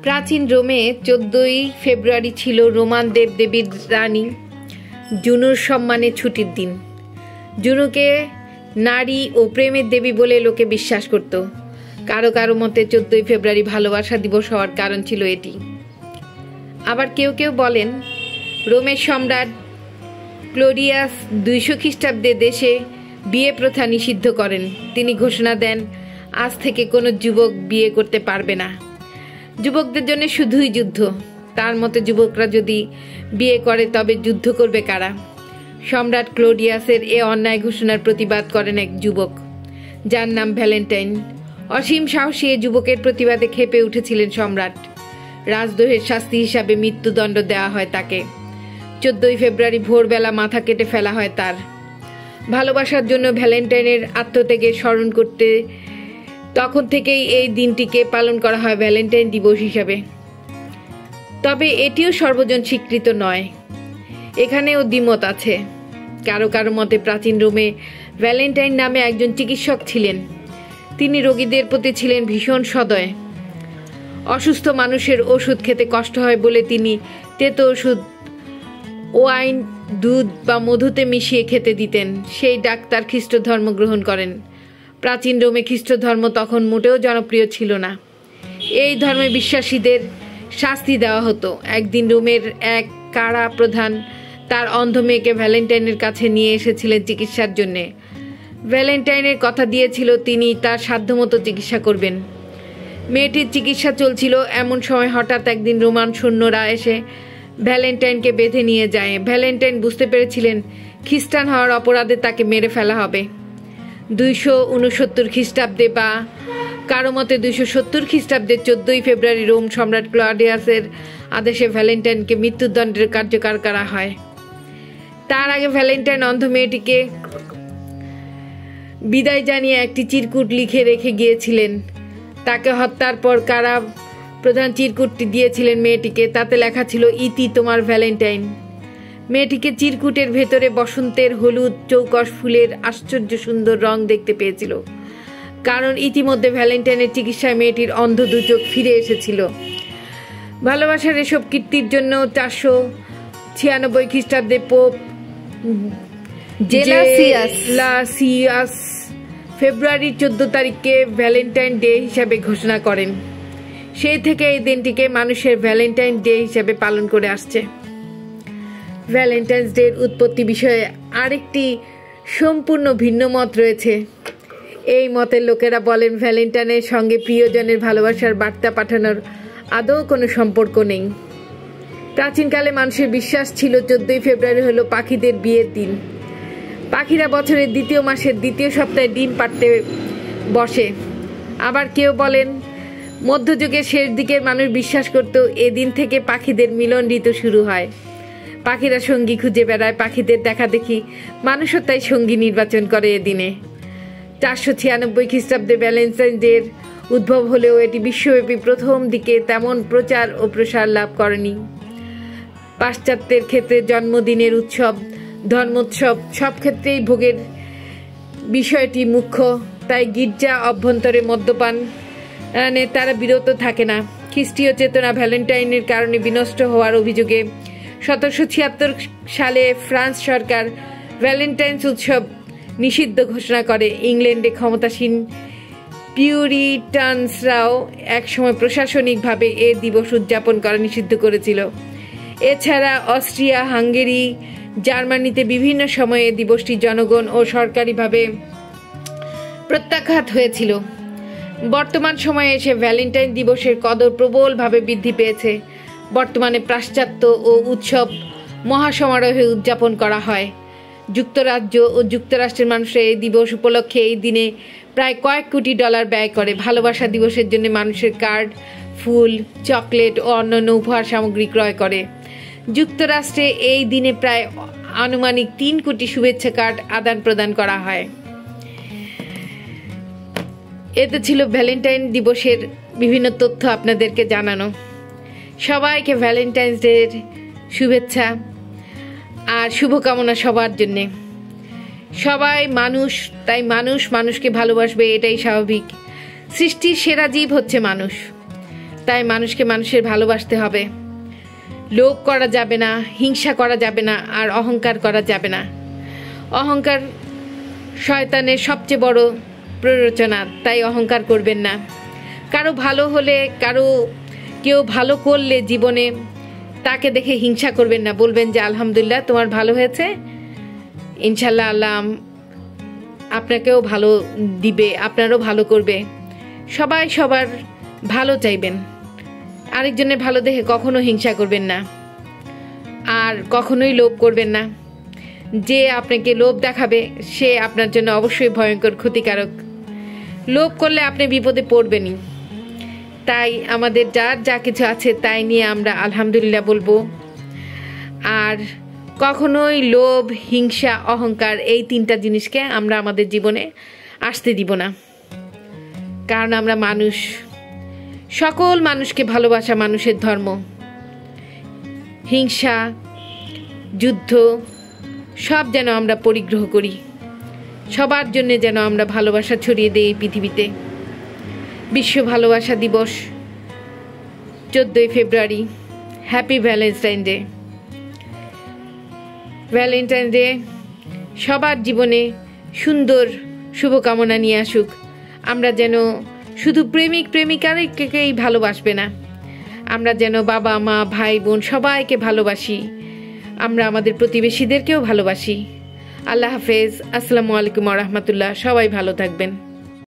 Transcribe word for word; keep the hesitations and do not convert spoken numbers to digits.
প্রাচীন রোমে চোদ্দই ফেব্রুয়ারি ছিল রোমান দেবদেবীর রানী জুনুর সম্মানে ছুটির দিন। জুনুকে নারী ও প্রেমের দেবী বলে লোকে বিশ্বাস করত। কারো কারো মতে চোদ্দই ফেব্রুয়ারি ভালোবাসা দিবস হওয়ার কারণ ছিল এটি। আবার কেউ কেউ বলেন রোমের সম্রাট ক্লোডিয়াস দুইশো খ্রিস্টাব্দে দেশে বিয়ে প্রথা নিষিদ্ধ করেন। তিনি ঘোষণা দেন আজ থেকে কোনো যুবক বিয়ে করতে পারবে না। যুবকদের জন্য শুধুই যুদ্ধ। তার মতে যুবকরা যদি বিয়ে করে তবে যুদ্ধ করবে কারা? সম্রাট ক্লোডিয়াসের এ অন্যায় ঘোষণার প্রতিবাদ করেন এক যুবক, যার নাম ভ্যালেন্টাইন। অসীম সাহসী এ যুবকের প্রতিবাদে ক্ষেপে উঠেছিলেন সম্রাট। রাজদ্রোহের শাস্তি হিসাবে মৃত্যুদণ্ড দেওয়া হয় তাকে। চোদ্দই ফেব্রুয়ারি ভোরবেলা মাথা কেটে ফেলা হয় তার। ভালোবাসার জন্য ভ্যালেন্টাইনের আত্মত্যাগের স্মরণ করতে তখন থেকেই এই দিনটিকে পালন করা হয় ভ্যালেন্টাইন দিবস হিসাবে। তবে এটিও সর্বজন স্বীকৃত নয়, এখানেও দ্বিমত আছে। কারো কারো মতে প্রাচীন রোমে ভ্যালেন্টাইন নামে একজন চিকিৎসক ছিলেন। তিনি রোগীদের প্রতি ছিলেন ভীষণ সদয়। অসুস্থ মানুষের ওষুধ খেতে কষ্ট হয় বলে তিনি তেতো ওষুধ ওয়াইন, দুধ বা মধুতে মিশিয়ে খেতে দিতেন। সেই ডাক্তার খ্রিস্ট ধর্ম গ্রহণ করেন। প্রাচীন রোমে খ্রিস্ট ধর্ম তখন মোটেও জনপ্রিয় ছিল না। এই ধর্মে বিশ্বাসীদের শাস্তি দেওয়া হতো। একদিন রোমের এক কারা প্রধান তার অন্ধ মেয়েকে ভ্যালেন্টাইনের কাছে নিয়ে এসেছিলেন চিকিৎসার জন্যে। ভ্যালেন্টাইনের কথা দিয়েছিল তিনি তার সাধ্যমতো চিকিৎসা করবেন। মেয়েটির চিকিৎসা চলছিল, এমন সময় হঠাৎ একদিন রোমান সৈন্যরা এসে ভ্যালেন্টাইনকে বেঁধে নিয়ে যায়। ভ্যালেন্টাইন বুঝতে পেরেছিলেন খ্রিস্টান হওয়ার অপরাধে তাকে মেরে ফেলা হবে। দুইশো উনসত্তর খ্রিস্টাব্দে বা কারো মতে দুইশো সত্তর খ্রিস্টাব্দে চোদ্দই ফেব্রুয়ারি রোম সম্রাট ক্লডিয়াসের আদেশে ভ্যালেন্টাইনকে মৃত্যুদণ্ডের কার্যকর করা হয়। তার আগে ভ্যালেন্টাইন অন্ধ মেয়েটিকে বিদায় জানিয়ে একটি চিরকুট লিখে রেখে গিয়েছিলেন। তাকে হত্যার পর কারা প্রধান চিরকুটটি দিয়েছিলেন মেয়েটিকে। তাতে লেখা ছিল, ইতি তোমার ভ্যালেন্টাইন। মেয়েটিকে চিরকুটের ভেতরে বসন্তের হলুদ চৌকস ফুলের আশ্চর্য সুন্দর রং দেখতে পেয়েছিল, কারণ ইতিমধ্যে ভ্যালেন্টাইনের চিকিৎসায় মেয়েটির অন্ধ দু চোখ ফিরে এসেছিল। ভালোবাসার এসব কীর্তির জন্য চারশো ছিয়ানব্বই খ্রিস্টাব্দে পোপ জেলাসিয়াস ফেব্রুয়ারির চোদ্দ তারিখকে ভ্যালেন্টাইন ডে হিসাবে ঘোষণা করেন। সেই থেকে এই দিনটিকে মানুষের ভ্যালেন্টাইন ডে হিসাবে পালন করে আসছে। ভ্যালেন্টাইন্স ডের উৎপত্তি বিষয়ে আরেকটি সম্পূর্ণ ভিন্ন মত রয়েছে। এই মতের লোকেরা বলেন ভ্যালেন্টাইনের সঙ্গে প্রিয়জনের ভালোবাসার বার্তা পাঠানোর আদৌ কোনো সম্পর্ক নেই। প্রাচীনকালে মানুষের বিশ্বাস ছিল চোদ্দই ফেব্রুয়ারি হলো পাখিদের বিয়ের দিন। পাখিরা বছরের দ্বিতীয় মাসের দ্বিতীয় সপ্তাহে ডিম পাড়তে বসে। আবার কেউ বলেন মধ্যযুগের শেষ দিকের মানুষ বিশ্বাস করত এদিন থেকে পাখিদের মিলন ঋতু শুরু হয়। পাখিরা সঙ্গী খুঁজে বেড়ায়, পাখিদের দেখা দেখি মানুষও তাই সঙ্গী নির্বাচন করে এদিনে। চারশো ছিয়ানব্বই খ্রিস্টাব্দে ভ্যালেন্টাইন ডের উদ্ভব হলেও এটি বিশ্বব্যাপী প্রথম দিকে তেমন প্রচার ও প্রসার লাভ করেনি। পাশ্চাত্যের ক্ষেত্রে জন্মদিনের উৎসব, ধর্মোৎসব সব ক্ষেত্রেই ভোগের বিষয়টি মুখ্য। তাই গির্জা অভ্যন্তরে মদ্যপান তারা বিরত থাকে না। খ্রিস্টীয় চেতনা ভ্যালেন্টাইনের কারণে বিনষ্ট হওয়ার অভিযোগে সতেরোশো ছিয়াত্তর সালে ফ্রান্স সরকার ভ্যালেন্টাইন্স উৎসব নিষিদ্ধ ঘোষণা করে। ইংল্যান্ডে ক্ষমতাসীন পিউরিটানসরাও একসময় প্রশাসনিকভাবে এ দিবস উদযাপন করা নিষিদ্ধ করেছিল। এছাড়া অস্ট্রিয়া, হাঙ্গেরি, জার্মানিতে বিভিন্ন সময়ে এ দিবসটি জনগণ ও সরকারিভাবে প্রত্যাখ্যাত হয়েছিল। বর্তমান সময়ে এসে ভ্যালেন্টাইন দিবসের কদর প্রবলভাবে বৃদ্ধি পেয়েছে। বর্তমানে পাশ্চাত্য ও উৎসব মহাসমারোহে উদযাপন করা হয়। যুক্তরাজ্য ও যুক্তরাষ্ট্রের মানুষরা এই দিবস উপলক্ষে এই দিনে প্রায় কয়েক কোটি ডলার ব্যয় করে। ভালোবাসা দিবসের জন্য মানুষের কার্ড, ফুল, চকলেট ও অন্যান্য উপহার সামগ্রী ক্রয় করে। যুক্তরাষ্ট্রে এই দিনে প্রায় আনুমানিক তিন কোটি শুভেচ্ছা কার্ড আদান প্রদান করা হয়। এতে ছিল ভ্যালেন্টাইন দিবসের বিভিন্ন তথ্য আপনাদেরকে জানানো। সবাইকে ভ্যালেন্টাইন্স ডের শুভেচ্ছা আর শুভকামনা সবার জন্যে। সবাই মানুষ, তাই মানুষ মানুষকে ভালোবাসবে, এটাই স্বাভাবিক। সৃষ্টির সেরা জীব হচ্ছে মানুষ। তাই মানুষকে মানুষের ভালোবাসতে হবে। লোভ করা যাবে না, হিংসা করা যাবে না, আর অহংকার করা যাবে না। অহংকার শয়তানের সবচেয়ে বড় প্ররোচনা, তাই অহংকার করবেন না। কারো ভালো হলে, কারো কেউ ভালো করলে জীবনে তাকে দেখে হিংসা করবেন না, বলবেন যে আলহামদুলিল্লাহ তোমার ভালো হয়েছে, ইনশাল্লাহ আল্লাহ আপনাকেও ভালো দিবে, আপনারও ভালো করবে। সবাই সবার ভালো চাইবেন, আরেকজনের ভালো দেখে কখনো হিংসা করবেন না, আর কখনোই লোভ করবেন না। যে আপনাকে লোভ দেখাবে সে আপনার জন্য অবশ্যই ভয়ঙ্কর ক্ষতিকারক। লোভ করলে আপনি বিপদে পড়বেনই। তাই আমাদের যার যা কিছু আছে তাই নিয়ে আমরা আলহামদুলিল্লাহ বলবো, আর কখনোই লোভ, হিংসা, অহংকার এই তিনটা জিনিসকে আমরা আমাদের জীবনে আসতে দিব না। কারণ আমরা মানুষ, সকল মানুষকে ভালোবাসা মানুষের ধর্ম। হিংসা, যুদ্ধ সব যেন আমরা পরিগ্রহ করি, সবার জন্য যেন আমরা ভালোবাসা ছড়িয়ে দিই এই পৃথিবীতে। বিশ্ব ভালোবাসা দিবস চোদ্দোই ফেব্রুয়ারি, happy Valentine day. Valentine day সবার জীবনে সুন্দর শুভকামনা নিয়ে আসুক। আমরা যেন শুধু প্রেমিক প্রেমিকারকেই ভালোবাসবে না, আমরা যেন বাবা মা ভাই বোন সবাইকে ভালোবাসি, আমরা আমাদের প্রতিবেশীদেরকেও ভালোবাসি। আল্লাহ হাফেজ, আসসালামু আলাইকুম ওয়া রাহমাতুল্লাহ। সবাই ভালো থাকবেন।